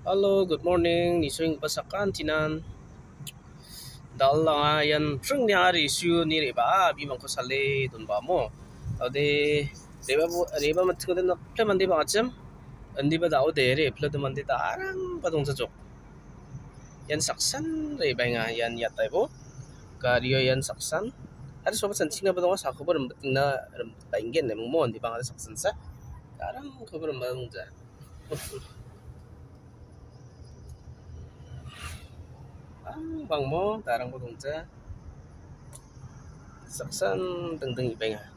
Hello, good morning. Ni swing pasakan tinan. Dal nga yan prung ni ari su ni reba bi mangko sale don ba mo. Ade reba mat ko den ple mandi ba acham. Andi ba dao de re ple de mandi ta arang pa dong jok. Yan saksan reba nga yan yatai bo. Kariyo yan saksan. Ada sobat sancing na ba dong sa ko ba na paingen ne mo andi ba nga saksan sa. Arang ko ba dong ja. Bang mo tarang ko dong ja. Saksan deng ibay nga.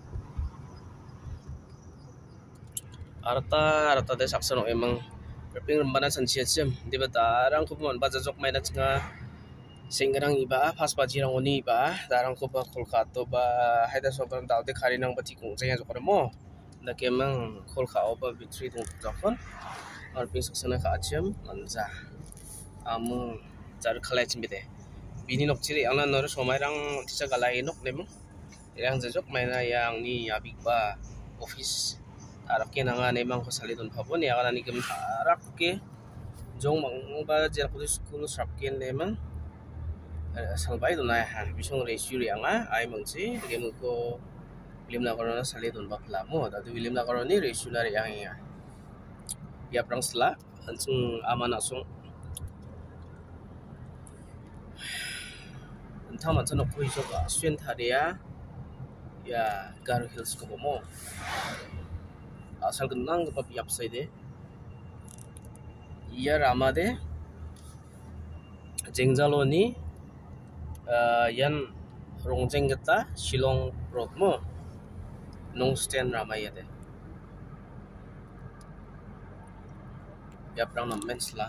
Arata de saksan o emang berping rembana san siam di batarang ko man bajajok may nats nga singgarang iba pas bajirang oni iba darang ko ba kolkato ba haida sobrang tao de kari nang bati kung saya jokor mo na kemang kolkao ba bitri tung jakon arping saksan ka achim manza amu jar khalai chimbide bini nokchiri angna nor somairang tisa galai nok nemong yang jajok may na yang ni abig ba office arak ke nanga nemang ko salidon pabon ya kana ni kem arak ke jong mang ba jer ko school sap ke nemang salbai don na ha bisong re suri anga ai mang si ke mo ko lim na korona salidon ba pla mo da tu lim na koroni re sunare yang ya prang sla ansung amana sung entah macam nak koi soka suen tharia ya Garo Hills ko mo asal kenang ko pa piap sai de iya rama de jengjalo ni yan rongjeng geta Shillong road mo nong stand rama ya de ya prang na mensla